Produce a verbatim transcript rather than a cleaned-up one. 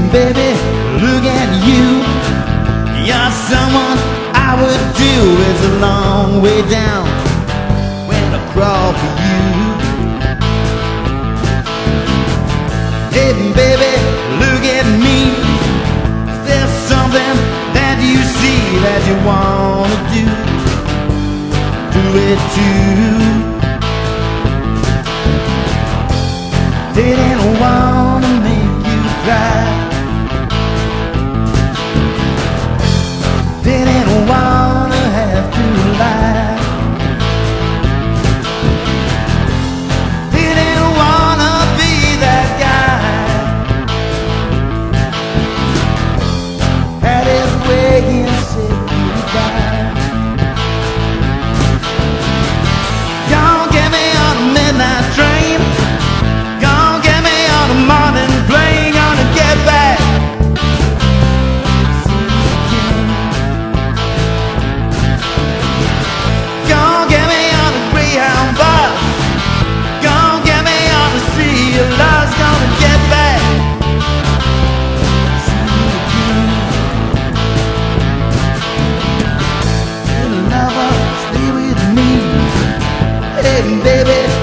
baby, look at you. You're someone I would do. It's a long way down when I crawl for you. Hey baby, look at me. Is there something that you see that you wanna do? Do it too. Didn't wanna make you cry. Didn't wanna have to lie. Didn't wanna be that guy. Had his way and said goodbye. Don't get me on a midnight train. Don't get me on a morning plane. Gonna get back. Don't get me on a Greyhound bus. Don't get me on the sea of love's gonna get back. Little lover, stay with me. Hey baby.